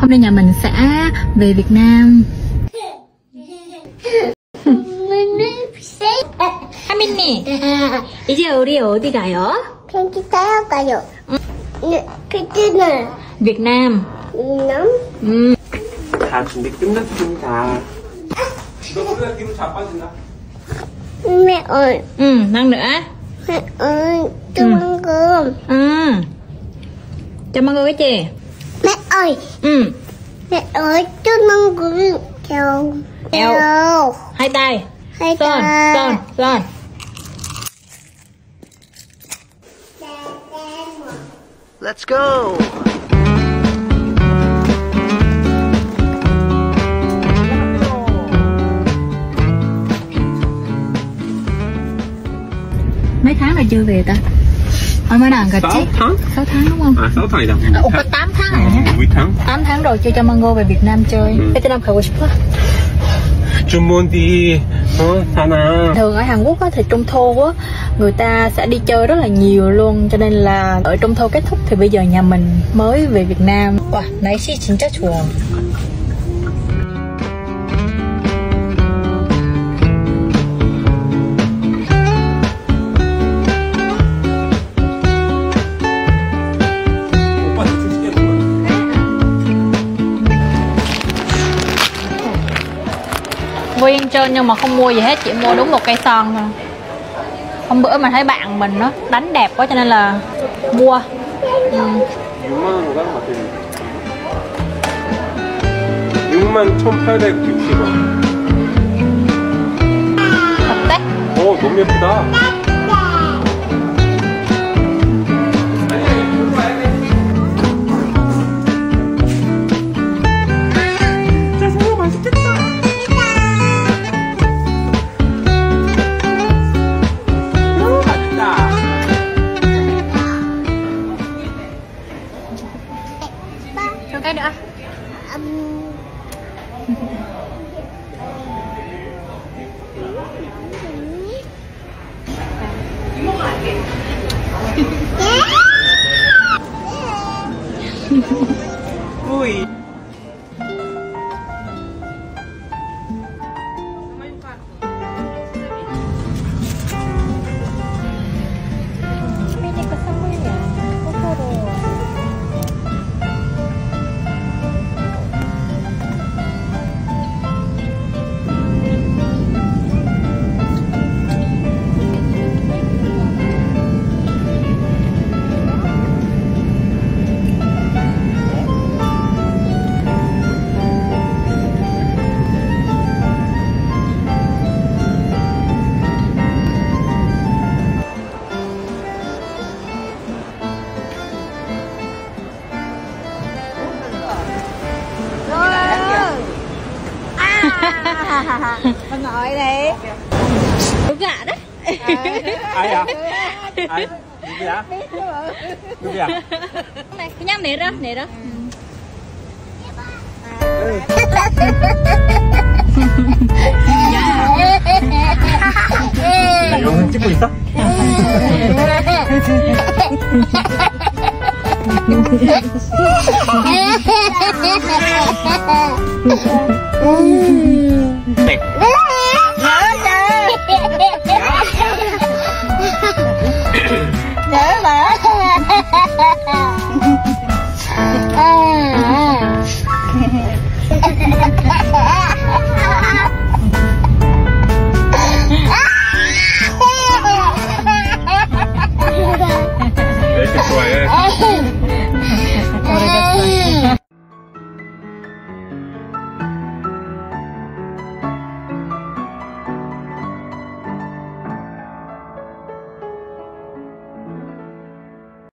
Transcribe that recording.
Hôm nay nhà mình sẽ về Việt Nam. 하민이, 이제 우리 어디 가요? 비행기 타러 가요. 그때는 Việt Nam. 다 준비 끝났습니다. 너 우리가 뒤로 자빠진다. mẹ ơi, Năng nữa. mẹ ơi, cho ăn cơm. Cho mọi người cái gì? Mẹ ơi, mẹ ơi, cho ăn cơm. Chào. Eo. Hai tay. Hai Son, tay. son, son. Let's go. Mấy tháng rồi chưa về ta? Mới nào gặp chứ? 6 tháng? 6 tháng đúng không? 6 tháng Ủa có 8 tháng hả? 8 tháng. 8 tháng rồi chưa cho Mango về Việt Nam chơi. Việt Nam 가고 싶어? 주문 đi sana. Thường ở Hàn Quốc á, thì Trung thu á, người ta sẽ đi chơi rất là nhiều luôn. Cho nên là ở Trung thu kết thúc thì bây giờ nhà mình mới về Việt Nam. Wow, 날씨 진짜 좋아. Nguyên trơn nhưng mà không mua gì hết, chỉ mua đúng một cây son thôi. Hôm bữa mà thấy bạn mình nó đánh đẹp quá cho nên là mua. 6만 원가 맞지? 61,860원. 어때? 오, 너무 예쁘다. Cho cái nữa. Ui. Bà ngồi đi. Đúng gạ đấy. Ai à? Ai? 누구야? 누구야? Này, 그냥 내려, 내려. 야, 영상 찍고 있어? 네.